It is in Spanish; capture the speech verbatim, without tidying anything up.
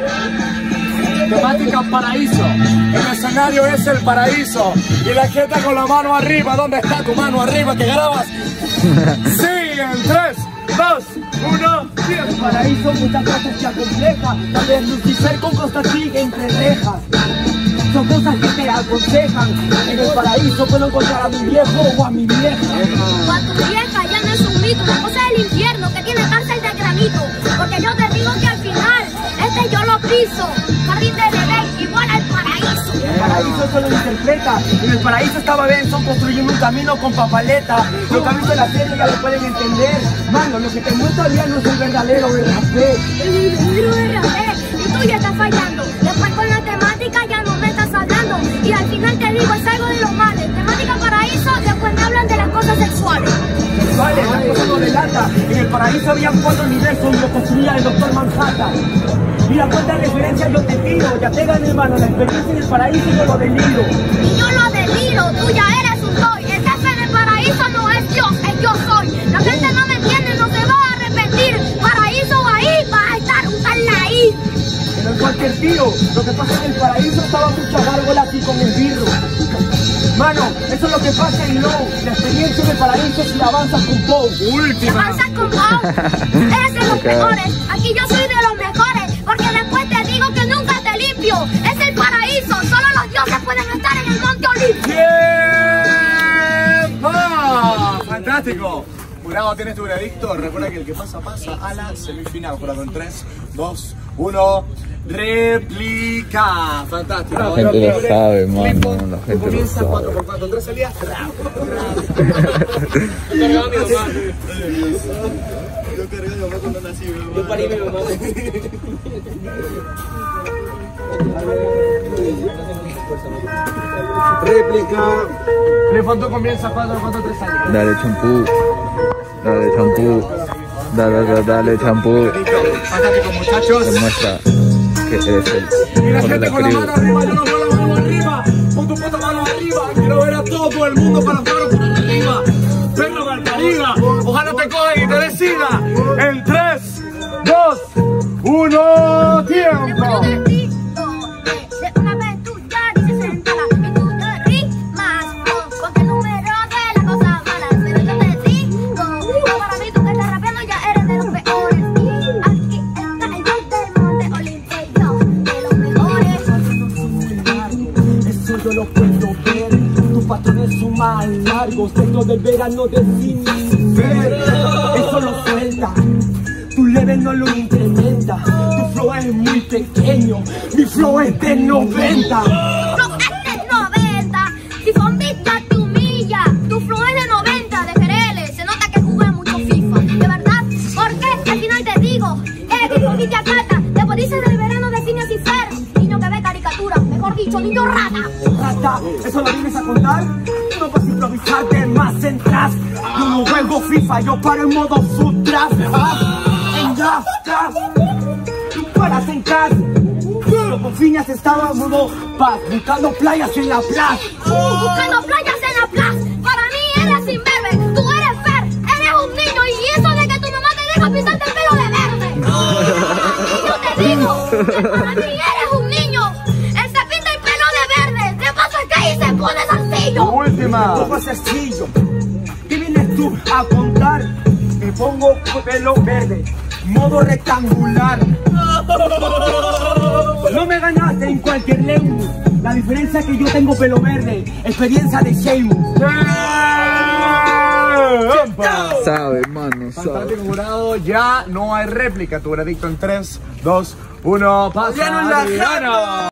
Temática paraíso. El escenario es el paraíso. Y la gente con la mano arriba. ¿Dónde está tu mano arriba que grabas? Sí, en tres, dos, uno, diez. El paraíso muchas cosas se acomplejan. Tal vez Lucifer con Constantine entre rejas. Son cosas que te aconsejan. En el paraíso puedo encontrar a mi viejo o a mi vieja. O a tu vieja ya no es un mito, una cosa del infierno que tiene cárcel de granito. Porque yo te digo que al final, este yo lo piso. Jardín de Edén, igual al paraíso. El paraíso solo lo interpreta. En el paraíso estaba Benson construyendo un camino con papaleta. Los caminos de la tierra ya lo pueden entender. Mano, lo que te muestra ya no es el verdadero R P. El verdadero R P. Y tú ya estás fallando. Después con la temática ya no me estás hablando. Y al final te digo, es algo de los males. Temática paraíso, después me hablan de las cosas sexuales. Sexuales, las cosas no relata. En el paraíso había cuatro universos y lo construía el doctor Manhattan. Mira cuántas referencias yo te tiro. Ya te gané, hermano, la experiencia en el paraíso yo lo deliro. Y yo lo deliro, tú ya eres un soy. El jefe del paraíso no es Dios, es yo soy. La gente no me entiende, no se va a arrepentir. Paraíso ahí, va a estar un tal ahí. En el cualquier tiro, lo que pasa es que en el paraíso estaba mucha gárgola así con el birro. Mano, eso es lo que pasa en Low. La experiencia del paraíso si la avanzas con Poe. Última. Avanzas con Poe. Eres de los mejores. Aquí yo soy de los mejores. Porque después te digo que nunca te limpio. Es el paraíso. Solo los dioses pueden estar en el monte Olimpio. ¡Tiempo! ¡Fantástico! Jurado, tienes tu veredicto. Recuerda que el que pasa, pasa a la semifinal. Jurado, en tres, dos, uno. Réplica. Fantástico. La gente lo sabe, mano. La gente lo Comienza sabe. cuatro por cuatro, tres salidas. Yo cargué de mamá cuando nací, bro. Yo parí mi mamá. Réplica. Lefanto comienza cuatro, cuatro, tres salidas. Dale champú. Dale champú. Dale, dale, dale champú. Fantástico, muchachos. Demuestra que eres el Y la mejor de gente la con la tribu. mano arriba, yo no con la mano arriba. Pon tu puta mano arriba. Quiero ver a todo el mundo con las manos por arriba. Venga, Valpariga. Ojalá te cogen y te decida. En tres, dos, uno, tiempo. De una vez tú ya dices sentada y tú te rimas porque el número de las cosas malas. Pero yo te digo, para mí tú que estás rapeando ya eres de los peores. Aquí está el dios del monte Olimpio, de los mejores. Eso yo lo puedo ver. Tus patrones son más largos. Dentro del verano de ver. Eso lo suelta. Tu level no lo incrementa. Tu flow es muy pequeño. Mi flow es de noventa. Flow es de noventa. Si son vistas te humilla. Tu flow es de noventa de G R L. Se nota que jugué mucho FIFA. De verdad, porque al final te digo que el tipo te acata. Te dices del verano de Phineas y Ferb. Niño que ve caricatura, mejor dicho, niño rata. Rata, ¿eso lo vienes a contar? No vas a improvisar de más atrás. Yo no juego FIFA, yo paro en modo food draft. En draft, draft. Tú paras en casa. Pero con Phineas estaba en modo paz, buscando playas en la plaza. Buscando playas en la plaza. Para mí eres imberbe. Tú eres Fer, eres un niño. Y eso de que tu mamá te deja pintarte el pelo de verde. Yo te digo que para mí eres un niño. Él se pinta el pelo de verde. ¿Qué pasa que ahí se pone sencillo? Última. ¿Cómo es sencillo? ¿Qué vienes tú a contar? Me pongo pelo verde, modo rectangular. No me ganaste en cualquier lengua. La diferencia es que yo tengo pelo verde, experiencia de Sheamus. Sabe, mano, sabe. Fantástico, jurado. Ya no hay réplica. Tu veredicto en tres, dos, uno. Pasa.